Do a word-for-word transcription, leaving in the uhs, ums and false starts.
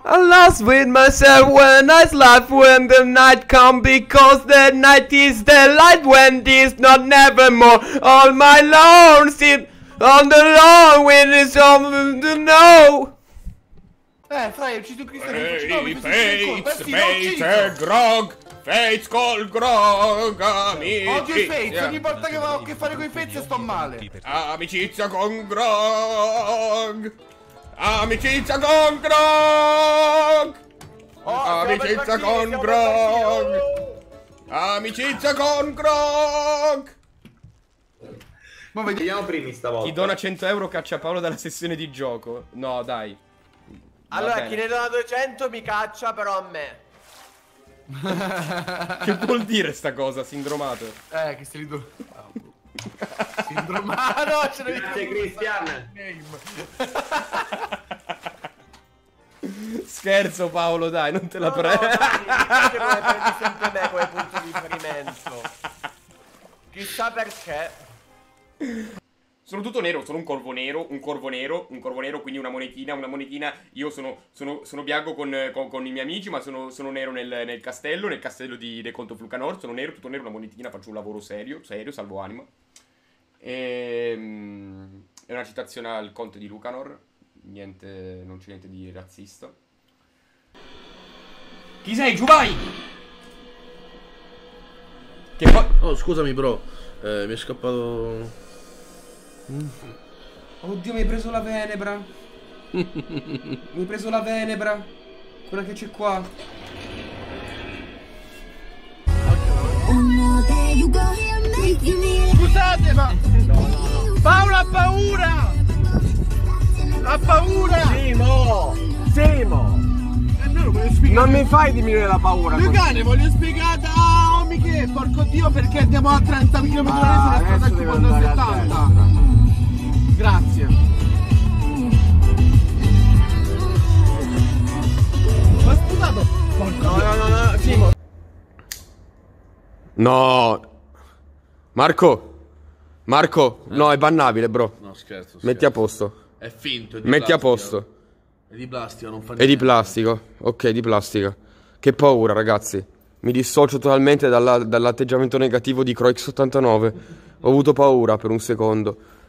I'm lost with myself when I slept when the night come, because the night is the light when this not nevermore. All my lone sit on the lawn when it's on the know. Eh, fra, è ucciso Cristiano. Ehi, Fates, Fates e Grog. Fates col Grog, amicizia. Odio i Fates, ogni volta che ho a che fare con i Fates sto male. Amicizia con Grog. Amicizia con Grog. Oh, Amicizia con Grog. Amicizia con Grog. Ma Vediamo primi stavolta. Chi dona cento euro caccia Paolo dalla sessione di gioco. No, dai. Va allora, bene. chi ne dona duecento mi caccia, però a me. Che vuol dire sta cosa, sindromato? Eh, che se li do... Sindromato, ce l'ho Grazie Cristian. Scherzo Paolo, dai, non te la No, prendo. no, dai, mi piace come prendi sempre me come punto di riferimento. Chissà perché. Sono tutto nero, sono un corvo nero, un corvo nero, un corvo nero, quindi una monetina, una monetina. Io sono, sono, sono bianco con, con, con i miei amici, ma sono, sono nero nel, nel castello, nel castello di, del Conto Flucanor. Sono nero, tutto nero, una monetina, faccio un lavoro serio, serio, salvo anima. E, è una citazione al Conte di Lucanor, niente, non c'è niente di razzista. Chi sei, Giubai? Che poi... Oh, scusami bro, eh, mi è scappato... Oddio, mi hai preso la venebra. Mi hai preso la venebra. Quella che c'è qua. Scusate, ma... Paolo ha paura! Ha paura! Simo! Simo! Non mi fai diminuire la paura. Lucane, voglio spiegare a Omi che, porco dio, perché andiamo a trenta chilometri all'ora sulla strada quando a settanta. Grazie. Ma sputato! Porco No, no, no, no, Simo. No. Marco. Marco. Eh. No, è bannabile, bro. No, scherzo, scherzo. Metti a posto. È finto, è di Metti a plastica. posto. È di plastica, non fa È niente. di plastico. Ok, di plastica. Che paura, ragazzi. Mi dissocio totalmente dalla, dall'atteggiamento negativo di Croix ottantanove. Ho avuto paura per un secondo.